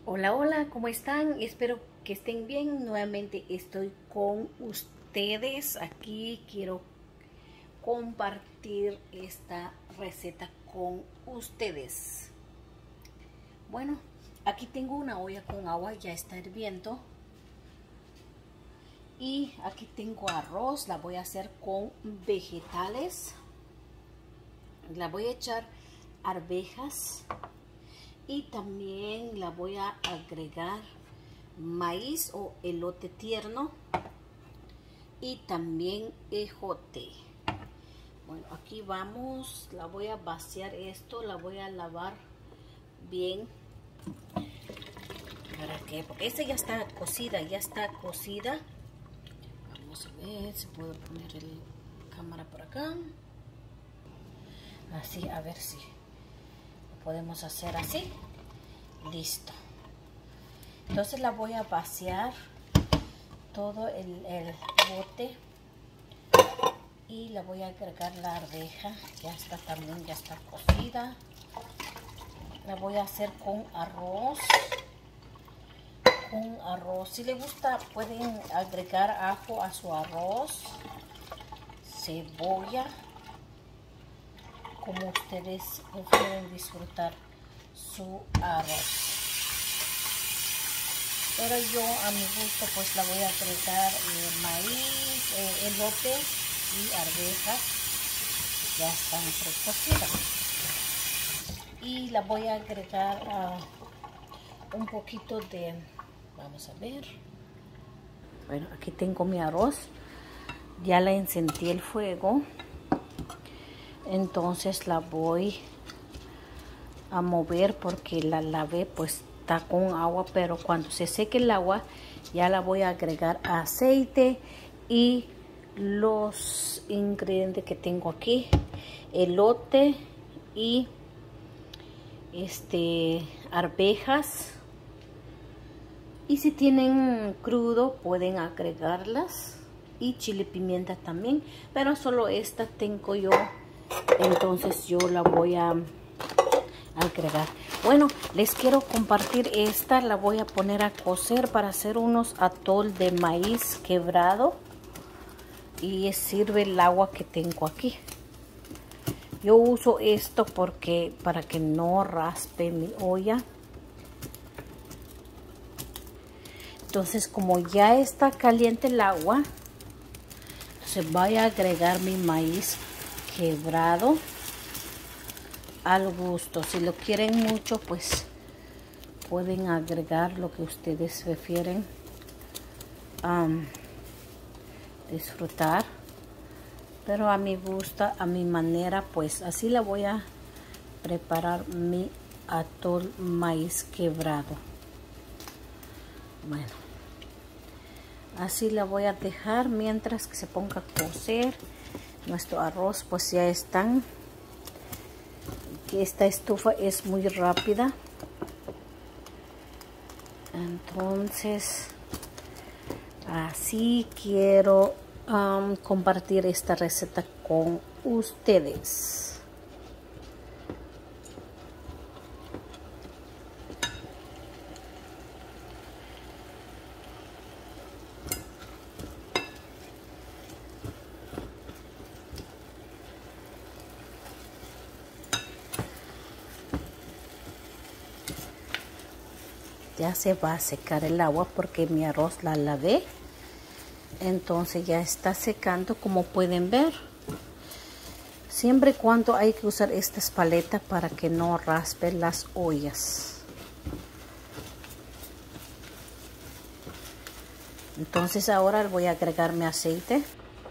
Hola, hola, ¿cómo están? Espero que estén bien. Nuevamente estoy con ustedes. Aquí quiero compartir esta receta con ustedes. Bueno, aquí tengo una olla con agua, ya está hirviendo. Y aquí tengo arroz, la voy a hacer con vegetales. La voy a echar arvejas. Y también la voy a agregar maíz o elote tierno y también ejote. Bueno, aquí vamos, la voy a vaciar esto, la voy a lavar bien. ¿Para qué? Porque esta ya está cocida, Vamos a ver si puedo poner la cámara por acá. Así, a ver si lo podemos hacer así. Listo. Entonces la voy a vaciar todo el bote y le voy a agregar la arveja. Ya está también, ya está cocida. La voy a hacer con arroz. Si les gusta pueden agregar ajo a su arroz, cebolla, como ustedes prefieren disfrutar su arroz. Pero yo a mi gusto pues la voy a agregar maíz, elote y arvejas. Ya están precocidas. Y la voy a agregar un poquito de, vamos a ver. Bueno, aquí tengo mi arroz. Ya la encendí el fuego. Entonces la voy a mover porque la lavé pues está con agua, pero cuando se seque el agua ya la voy a agregar aceite y los ingredientes que tengo aquí, elote y arvejas, y si tienen crudo pueden agregarlas, y chile pimienta también, pero solo esta tengo yo, entonces yo la voy a agregar. Bueno, les quiero compartir esta, la voy a poner a cocer para hacer unos atol de maíz quebrado, y sirve el agua que tengo aquí. Yo uso esto porque para que no raspe mi olla. Entonces, como ya está caliente el agua, se voy a agregar mi maíz quebrado al gusto. Si lo quieren mucho, pues pueden agregar lo que ustedes prefieren disfrutar, pero a mi gusto, a mi manera, pues así la voy a preparar mi atol maíz quebrado. Bueno, así la voy a dejar mientras que se ponga a cocer. Nuestro arroz pues ya están. Esta estufa es muy rápida, entonces así quiero compartir esta receta con ustedes. Ya se va a secar el agua porque mi arroz la lavé. Entonces ya está secando, como pueden ver. Siempre y cuando hay que usar estas paletas para que no raspen las ollas. Entonces ahora voy a agregar mi aceite.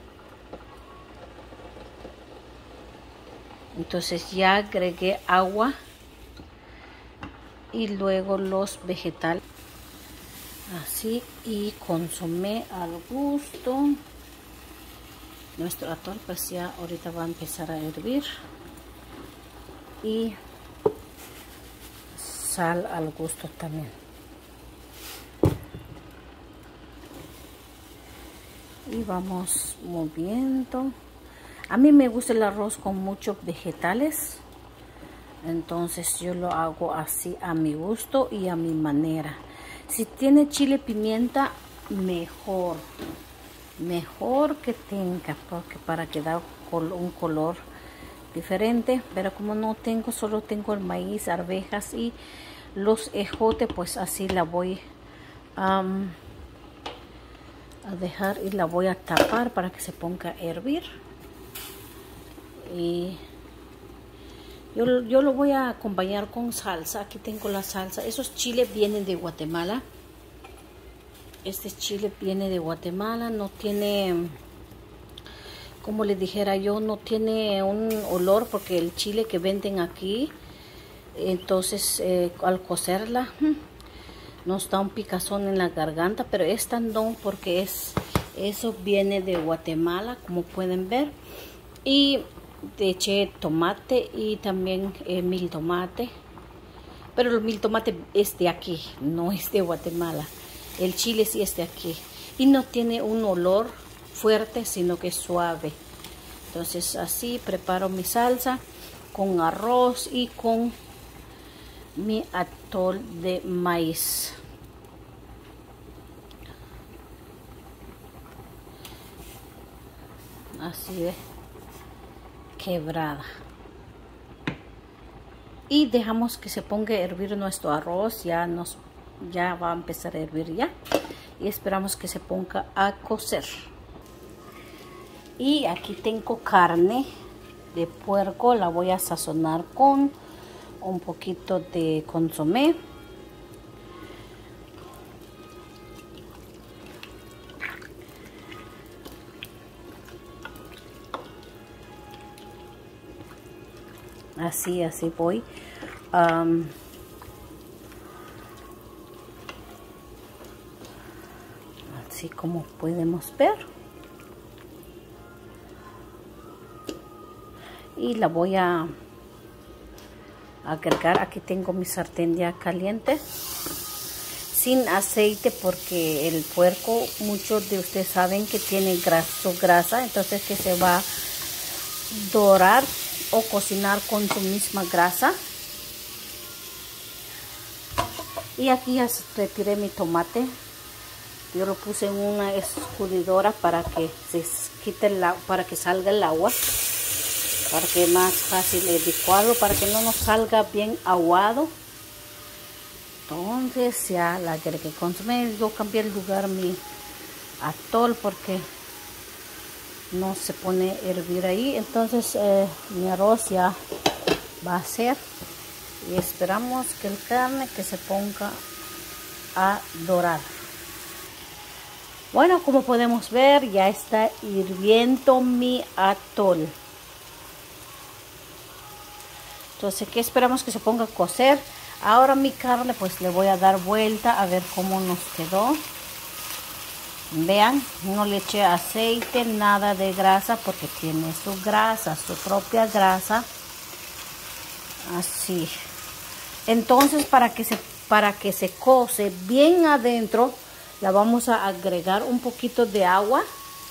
Entonces ya agregué agua y luego los vegetales. Así, y consomé al gusto. Nuestro atol pues ya ahorita va a empezar a hervir, y sal al gusto también. Y vamos moviendo. A mí me gusta el arroz con muchos vegetales, Entonces yo lo hago así a mi gusto y a mi manera. Si tiene chile pimienta, mejor. Mejor que tenga, porque para que da un color diferente. Pero como no tengo, solo tengo el maíz, arvejas y los ejotes, pues así la voy a dejar y la voy a tapar para que se ponga a hervir. Y yo lo voy a acompañar con salsa. Aquí tengo la salsa. Esos chiles vienen de Guatemala. Este chile viene de Guatemala. No tiene, como les dijera yo, no tiene un olor, porque el chile que venden aquí, entonces al cocerla nos da un picazón en la garganta, pero esta no, porque eso viene de Guatemala, como pueden ver. Y le eché tomate y también mil tomate, pero el mil tomate es de aquí, no es de Guatemala. El chile sí es de aquí y no tiene un olor fuerte, sino que es suave. Entonces así preparo mi salsa con arroz y con mi atol de maíz. Así de quebrada. Y dejamos que se ponga a hervir nuestro arroz. Ya va a empezar a hervir ya. Y esperamos que se ponga a cocer. Y aquí tengo carne de puerco. La voy a sazonar con un poquito de consomé. Así voy. Así como podemos ver. Y la voy a agregar. Aquí tengo mi sartén ya caliente, sin aceite, porque el puerco, muchos de ustedes saben que tiene grasa, entonces que se va a dorar o cocinar con su misma grasa. Y aquí ya retiré mi tomate. Yo lo puse en una escurridora para que se quite para que salga el agua, para que más fácil el licuado, para que no nos salga bien aguado. Entonces ya la agregué consomé. Yo cambié el lugar mi atol porque no se pone a hervir ahí. Entonces mi arroz ya va a ser, y esperamos que el carne que se ponga a dorar. Bueno, como podemos ver, ya está hirviendo mi atol. Entonces, ¿qué esperamos? Que se ponga a cocer. Ahora mi carne, pues le voy a dar vuelta a ver cómo nos quedó. Vean, no le eché aceite, nada de grasa, porque tiene su grasa, su propia grasa. Así. Entonces, para que se cose bien adentro, la vamos a agregar un poquito de agua.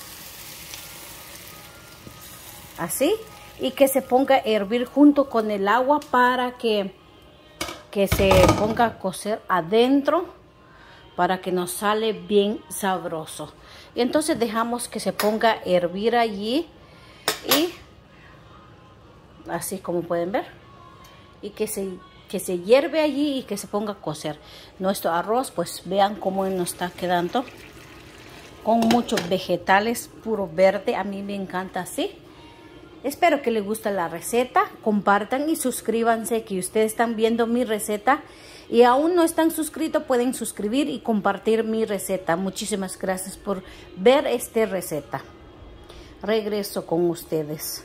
Así. Y que se ponga a hervir junto con el agua para que se ponga a cocer adentro, para que nos sale bien sabroso. Y entonces dejamos que se ponga a hervir allí, y así como pueden ver, y que se hierve allí y que se ponga a cocer. Nuestro arroz, pues vean cómo nos está quedando, con muchos vegetales, puro verde. A mí me encanta así. Espero que les guste la receta. Compartan y suscríbanse, que ustedes están viendo mi receta y aún no están suscritos. Pueden suscribir y compartir mi receta. Muchísimas gracias por ver esta receta. Regreso con ustedes.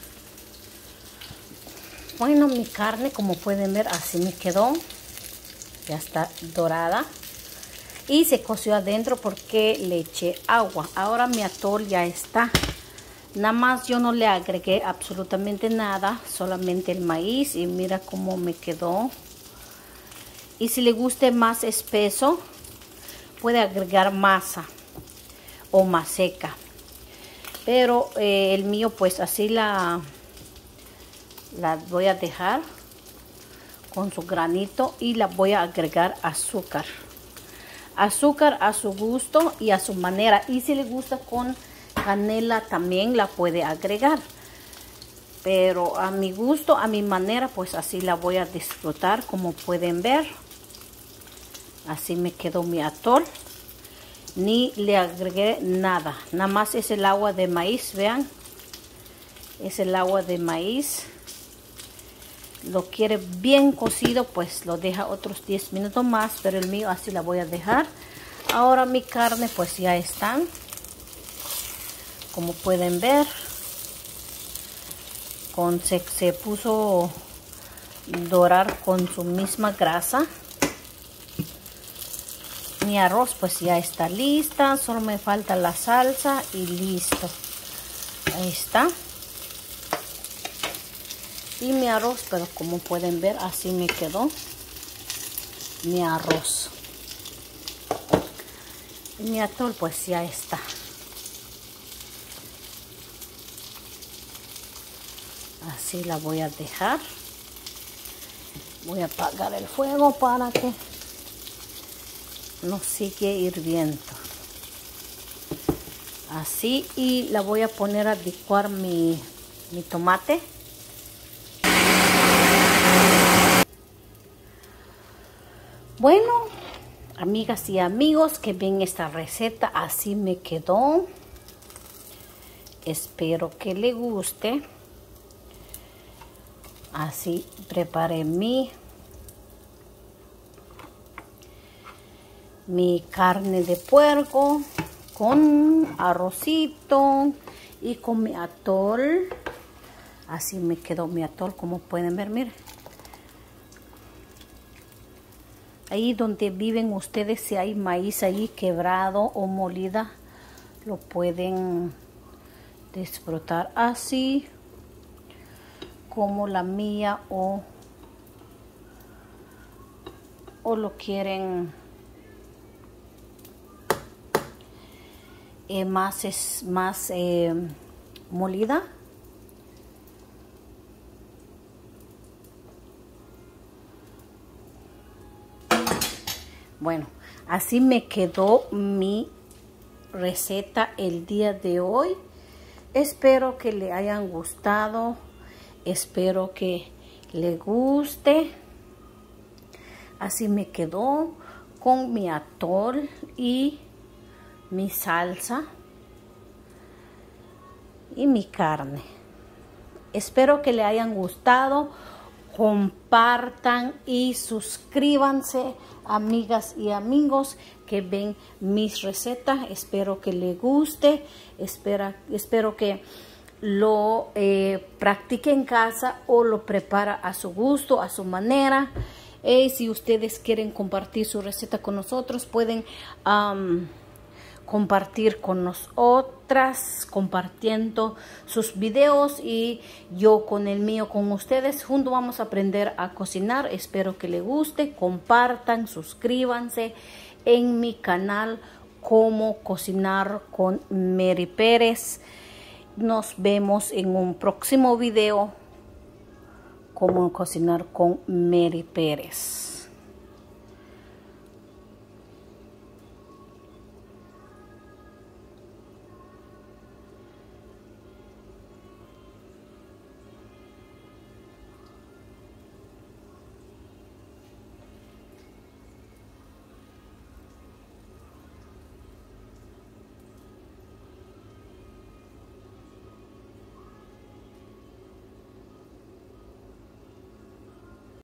Bueno, mi carne, como pueden ver, así me quedó. Ya está dorada. Y se coció adentro porque le eché agua. Ahora mi atol ya está. Nada más yo no le agregué absolutamente nada, solamente el maíz, y mira cómo me quedó. Y si le guste más espeso, puede agregar masa o maseca. Pero el mío, pues así la voy a dejar. con su granito y la voy a agregar azúcar. Azúcar a su gusto y a su manera. Y si le gusta con canela también la puede agregar. Pero a mi gusto, a mi manera, pues así la voy a disfrutar, como pueden ver. Así me quedó mi atol. Ni le agregué nada. Nada más es el agua de maíz, vean. Es el agua de maíz. Lo quiere bien cocido, pues lo deja otros 10 minutos más. Pero el mío así la voy a dejar. Ahora mi carne pues ya están. Como pueden ver. Se puso dorar con su misma grasa. Mi arroz pues ya está lista. Solo me falta la salsa y listo. Ahí está. Y mi arroz, pero como pueden ver, así me quedó mi arroz. Y mi atol pues ya está. Así la voy a dejar. Voy a apagar el fuego para que no siga hirviendo. Así, y la voy a poner a licuar mi tomate. Bueno, amigas y amigos que ven esta receta, así me quedó. Espero que le guste. Así preparé mi carne de puerco con arrocito y con mi atol. Así me quedó mi atol, como pueden ver, miren. Ahí donde viven ustedes, si hay maíz ahí quebrado o molida, lo pueden disfrutar así como la mía, o lo quieren más molida. Bueno, así me quedó mi receta el día de hoy. Espero que le hayan gustado. Espero que le guste. Así me quedó con mi atol y mi salsa y mi carne. Espero que le hayan gustado. Compartan y suscríbanse, amigas y amigos que ven mis recetas. Espero que les guste. Espero que lo practique en casa o lo prepara a su gusto, a su manera. Si ustedes quieren compartir su receta con nosotros, pueden compartir con nosotras, compartiendo sus videos y yo con el mío con ustedes. Juntos vamos a aprender a cocinar. Espero que les guste. Compartan, suscríbanse en mi canal Cómo Cocinar con Mary Pérez. Nos vemos en un próximo video. Cómo Cocinar con Mary Pérez.